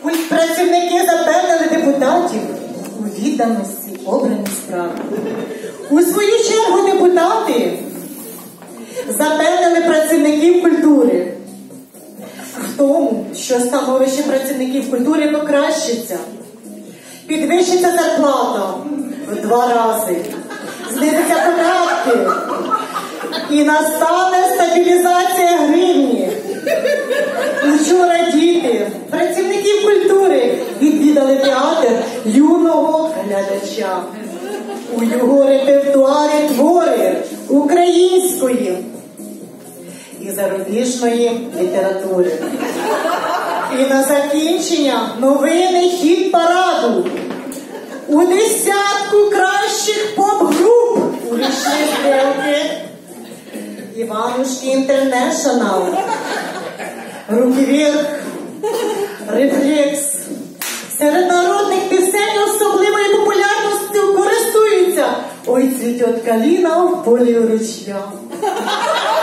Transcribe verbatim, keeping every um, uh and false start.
Працівники запевнили депутатів у відданості обрані справи. У свою чергу депутати запевнили працівників культури в тому, що становище працівників культури покращиться, підвищиться зарплата в два рази, знизиться податки і настане стабілізація гривні. Учора діти, працівників культури, відвідали театр юного глядача. У його репертуарі твори української і зарубіжної літератури. І на закінчення новини хіт-параду у десятку кращих поп-груп увійшли стрілки Іванушки Інтернешнл, Руки вверх, Рефлекс. Серед народних пісень особливою популярністю користуються «Ой, цвітет калина в полі ручья».